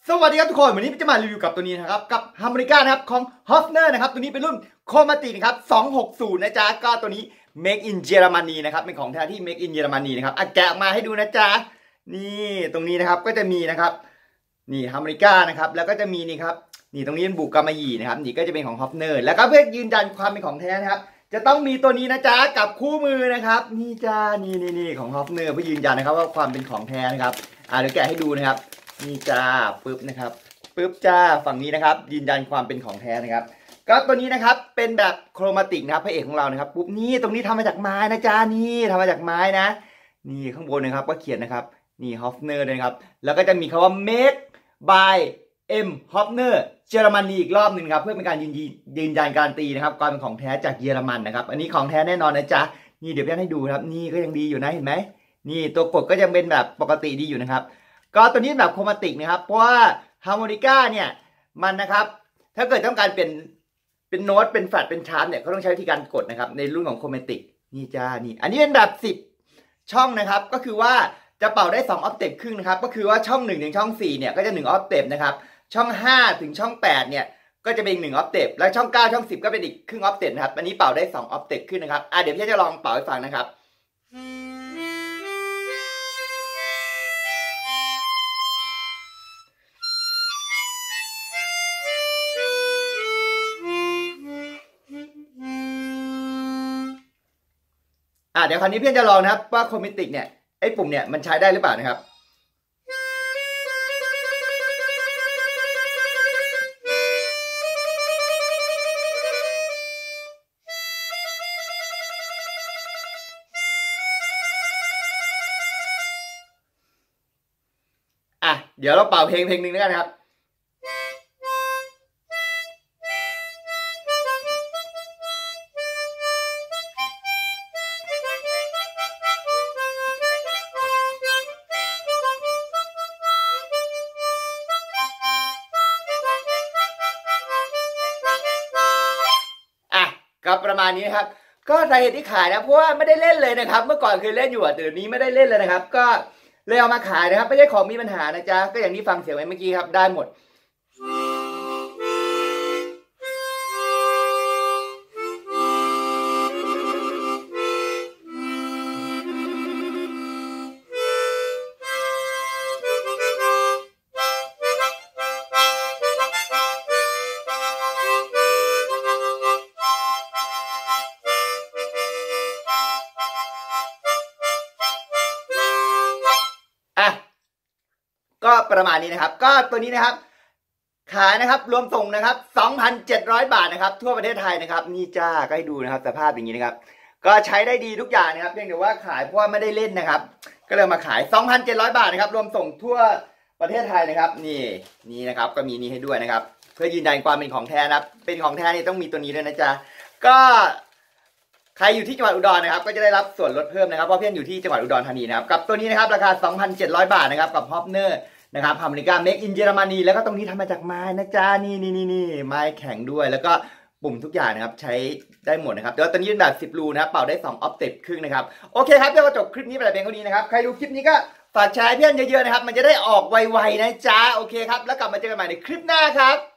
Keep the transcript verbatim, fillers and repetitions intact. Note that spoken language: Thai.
สวัสดีครับทุกคนวันนี้จะมารีวิวกับตัวนี้นะครับกับฮาร์โมนิก้านะครับของ Hofner นะครับตัวนี้เป็นรุ่นโครมาติกนะครับสองหกศูนย์นะจ๊ะก็ตัวนี้ Make in Germany นะครับเป็นของแท้ที่ Make in Germany นะครับอ่ะแกะมาให้ดูนะจ๊ะนี่ตรงนี้นะครับก็จะมีนะครับนี่ฮาร์โมนิก้านะครับแล้วก็จะมีนี่ครับนี่ตรงนี้เป็นบุกกามายีนะครับนี่ก็จะเป็นของ Hofner แล้วก็เพื่อยืนยันความเป็นของแท้นะครับจะต้องมีตัวนี้นะจ๊ะกับคู่มือนะครับนี่จ้านี่นี่นี่ของ Hofner เพื่อยืนยันนะครับว่าความเป็นของแท้นะครับอ่ะเดี๋ยวแกะให้ดูนะครับนี่จ้าปึ๊บนะครับปึ๊บจ้าฝั่งนี้นะครับยืนยันความเป็นของแท้นะครับก็ตัวนี้นะครับเป็นแบบโครมาติกนะครับพระเอกของเรานะครับปุ๊บนี่ตรงนี้ทำมาจากไม้นะจ้านี่ทำมาจากไม้นะนี่ข้างบนนะครับก็เขียนนะครับนี่ Hofner เลยครับแล้วก็จะมีคำว่า Make by M Hofner เยอรมนีอีกรอบหนึ่งครับเพื่อเป็นการยืนยืนยันการตีนะครับความเป็นของแท้จากเยอรมันนะครับอันนี้ของแท้แน่นอนนะจ๊ะนี่เดี๋ยวพี่ให้ดูครับนี่ก็ยังดีอยู่นะเห็นไหมนี่ตัวกดก็ยังเป็นแบบปกติดีอยู่นะครับก็ตัวนี้แบบโครมาติกนะครับเพราะว่าฮาร์โมนิก้าเนี่ยมันนะครับถ้าเกิดต้องการเป็นเป็นโน้ตเป็นแฟลตเป็นชาร์ปเนี่ยเขาต้องใช้วิธีการกดนะครับในรุ่นของโครมาติกนี่จ้านี่อันนี้เป็นแบบสิบช่องนะครับก็คือว่าจะเป่าได้สองออกเทปครึ่งนะครับก็คือว่าช่องหนึ่งถึงช่องสี่เนี่ยก็จะหนึ่งออกเทปนะครับช่องห้าถึงช่องแปดเนี่ยก็จะเป็นอีกหนึ่งออกเทปและช่องเก้าช่องสิบก็เป็นอีกครึ่งออกเทปนะครับอันนี้เป่าได้สองออกเทปขึ้นนะครับอ่ะเดี๋ยวพี่จะลองเป่าให้ฟังนะครับอ่ะเดี๋ยวคราวนี้เพื่อนจะลองนะครับว่าโครมาติกเนี่ยไอ้ปุ่มเนี่ยมันใช้ได้หรือเปล่านะครับอ่ะเดี๋ยวเราเป่าเพลงเพลงหนึ่งด้วยกันนะครับก็ประมาณนี้นะครับก็สาเหตุที่ขายนะเพราะว่าไม่ได้เล่นเลยนะครับเมื่อก่อนเคยเล่นอยู่แต่เดี๋ยวนี้ไม่ได้เล่นเลยนะครับก็เลยเอามาขายนะครับไม่ใช่ของมีปัญหานะจ๊ะก็อย่างที่ฟังเสียงไว้เมื่อกี้ครับได้หมดก็ประมาณนี้นะครับก็ตัวนี้นะครับขายนะครับรวมส่งนะครับ สองพันเจ็ดร้อย บาทนะครับทั่วประเทศไทยนะครับนี่จ้าก็ให้ดูนะครับสภาพอย่างนี้นะครับก็ใช้ได้ดีทุกอย่างนะครับเพียงแต่ว่าขายเพราะว่าไม่ได้เล่นนะครับก็เลยมาขาย สองพันเจ็ดร้อย บาทนะครับรวมส่งทั่วประเทศไทยนะครับนี่นี่นะครับก็มีนี้ให้ด้วยนะครับเพื่อยืนยันความเป็นของแท้นะครับเป็นของแท้นี่ต้องมีตัวนี้ด้วยนะจ๊ะก็ใครอยู่ที่จังหวัดอุดรนะครับก็จะได้รับส่วนลดเพิ่มนะครับเพราะเพื่อนอยู่ที่จังหวัดอุดรธานีนะครับกับตัวนี้นะครับราคา สองพันเจ็ดร้อย บาทนะครับกับ Hofner นะครับฮาร์โมนิก้า Make in Germany แล้วก็ตรงนี้ทำมาจากไม้นะจ๊ะนี่นี่นี่นี่ไม้แข็งด้วยแล้วก็ปุ่มทุกอย่างนะครับใช้ได้หมดนะครับแล้วตัวนี้เป็นแบบสิบรูนะครับเป่าได้สองออกเทปครึ่งนะครับโอเคครับเดี๋ยวก็จบคลิปนี้ไปแต่เพียงเท่านี้นะครับใครดูคลิปนี้ก็ฝากแชร์เพื่อนเยอะๆนะครับมันจะได้ออกไวๆนะจ๊ะโอเคครับแล้วกลับมาเจอกันใหม่ในคลิปหน้าครับ